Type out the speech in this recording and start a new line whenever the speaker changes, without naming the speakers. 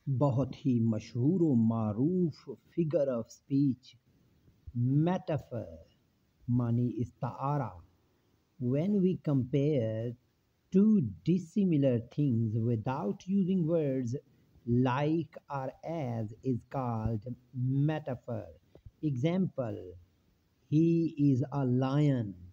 बहुत ही मशहूर व मारूफ फिगर ऑफ स्पीच metaphor मानी इस्तारा when we compare two dissimilar things without using words like or as is called metaphor. Example: he is a lion.